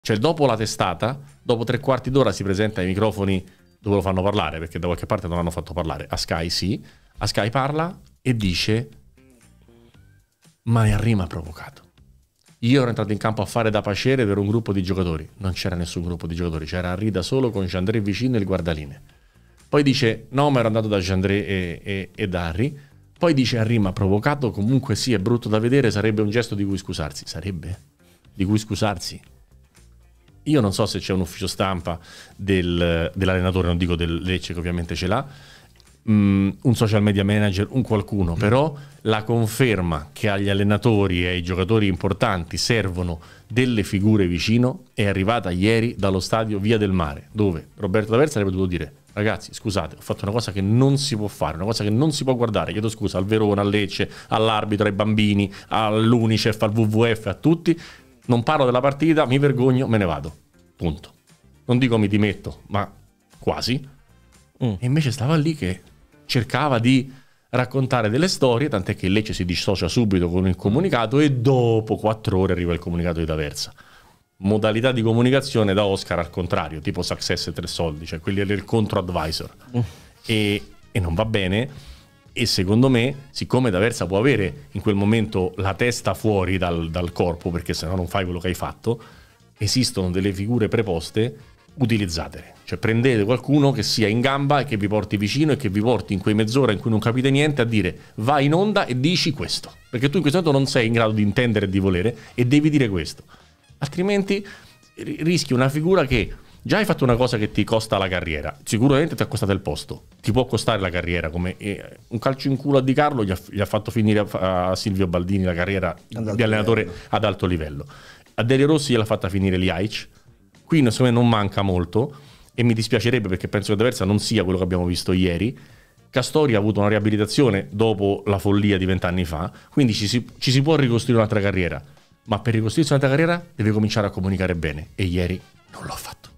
Cioè dopo la testata, dopo 3/4 d'ora si presenta ai microfoni dove lo fanno parlare, perché da qualche parte non l'hanno fatto parlare. A Sky sì, a Sky parla e dice: ma Henry mi ha provocato. Io ero entrato in campo a fare da pacere per un gruppo di giocatori. Non c'era nessun gruppo di giocatori, c'era Henry da solo con Jandré vicino e il guardaline. Poi dice: no, ma ero andato da Jandré e da Henry. Poi dice: Henry mi ha provocato, comunque sì, è brutto da vedere, sarebbe un gesto di cui scusarsi. Sarebbe? Di cui scusarsi? Io non so se c'è un ufficio stampa dell'allenatore, non dico del Lecce che ovviamente ce l'ha, un social media manager, un qualcuno, però la conferma che agli allenatori e ai giocatori importanti servono delle figure vicino è arrivata ieri dallo stadio Via del Mare, dove Roberto D'Aversa avrebbe dovuto dire: ragazzi, scusate, ho fatto una cosa che non si può fare, una cosa che non si può guardare, chiedo scusa al Verona, al Lecce, all'arbitro, ai bambini, all'Unicef, al WWF, a tutti, non parlo della partita, mi vergogno, me ne vado, punto. Non dico mi dimetto, ma quasi. E invece stava lì che cercava di raccontare delle storie, tant'è che il Lecce si dissocia subito con il comunicato e dopo 4 ore arriva il comunicato di D'Aversa. Modalità di comunicazione da Oscar al contrario, tipo Success e 3 soldi, cioè quelli del contro-advisor. E non va bene. E secondo me, siccome D'Aversa può avere in quel momento la testa fuori dal corpo, perché sennò non fai quello che hai fatto, esistono delle figure preposte, utilizzatele. Cioè prendete qualcuno che sia in gamba e che vi porti vicino e che vi porti in quei mezz'ora in cui non capite niente a dire: vai in onda e dici questo, perché tu in questo momento non sei in grado di intendere e di volere e devi dire questo, altrimenti rischi una figura che già hai fatto una cosa che ti costa la carriera, sicuramente ti ha costato il posto, ti può costare la carriera, come un calcio in culo a Di Carlo gli ha fatto finire a Silvio Baldini la carriera di allenatore ad alto livello, a Delio Rossi gliel'ha fatta finire Ljajic. Qui secondo me non manca molto e mi dispiacerebbe perché penso che D'Aversa non sia quello che abbiamo visto ieri. Castori ha avuto una riabilitazione dopo la follia di 20 anni fa, quindi ci si può ricostruire un'altra carriera, ma per ricostruirsi un'altra carriera deve cominciare a comunicare bene e ieri non l'ho fatto.